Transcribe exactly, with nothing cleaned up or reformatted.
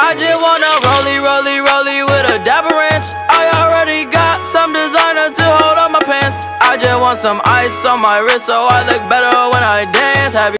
I just wanna rollie, rollie, rollie with a dapper ranch. I already got some designer to hold on my pants. I just want some ice on my wrist so I look better when I dance. Happy